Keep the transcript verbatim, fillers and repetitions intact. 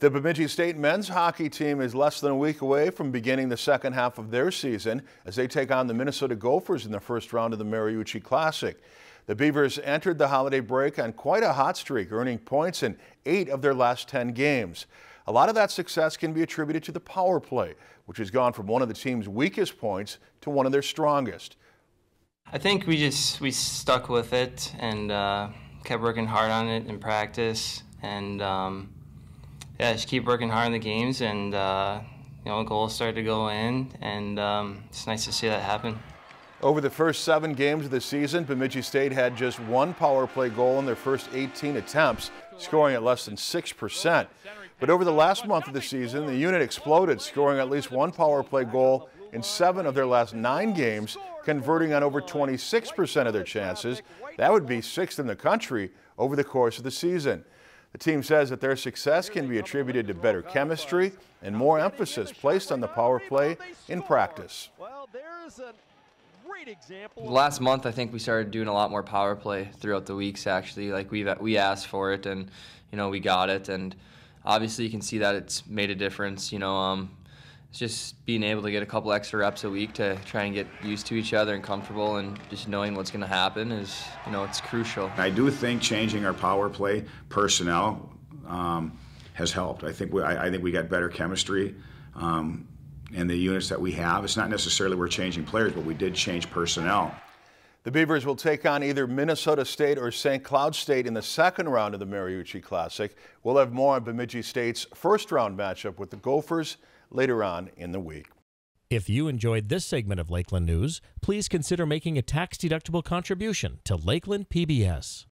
The Bemidji State men's hockey team is less than a week away from beginning the second half of their season as they take on the Minnesota Gophers in the first round of the Mariucci Classic. The Beavers entered the holiday break on quite a hot streak, earning points in eight of their last ten games. A lot of that success can be attributed to the power play, which has gone from one of the team's weakest points to one of their strongest. I think we just we stuck with it and uh, kept working hard on it in practice, and um, yeah, just keep working hard in the games, and uh, you know, goals started to go in, and um, it's nice to see that happen. Over the first seven games of the season, Bemidji State had just one power play goal in their first eighteen attempts, scoring at less than six percent. But over the last month of the season, the unit exploded, scoring at least one power play goal in seven of their last nine games, converting on over twenty-six percent of their chances. That would be sixth in the country over the course of the season. The team says that their success can be attributed to better chemistry and more emphasis placed on the power play in practice. Last month, I think we started doing a lot more power play throughout the weeks. Actually, like we we asked for it, and you know we got it, and obviously you can see that it's made a difference. You know, um, it's just being able to get a couple extra reps a week to try and get used to each other and comfortable, and just knowing what's going to happen is, you know, it's crucial. I do think changing our power play personnel um, has helped. I think we I, I think we got better chemistry. Um, and the units that we have. It's not necessarily we're changing players, but we did change personnel. The Beavers will take on either Minnesota State or Saint Cloud State in the second round of the Mariucci Classic. We'll have more on Bemidji State's first round matchup with the Gophers later on in the week. If you enjoyed this segment of Lakeland News, please consider making a tax-deductible contribution to Lakeland P B S.